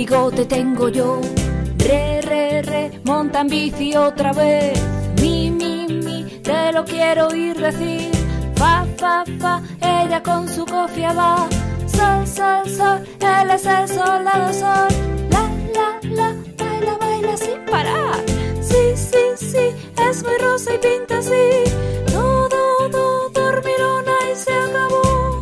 bigote tengo yo. Re, monta en bici otra vez. Mi, te lo quiero oír decir. Fa, ella con su cofia va. Sol, él es el soldado sol. La, baila sin parar. Sí, es muy rosa y pinta así. Todo, dormilona y se acabó.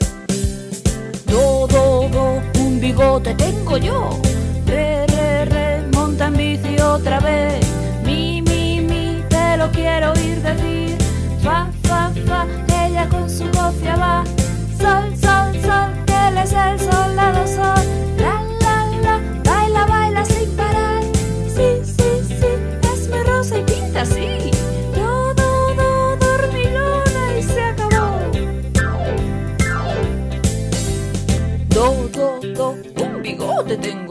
Do, un bigote tengo yo. Re, monta en bici otra vez. Mi, te lo quiero oír decir. Fa, ella con su cofia va. Sol, él es el soldado sol. La, baila sin parar. Sí, es muy rosa y pinta así. Todo, dormilona y se acabó. Do, un bigote tengo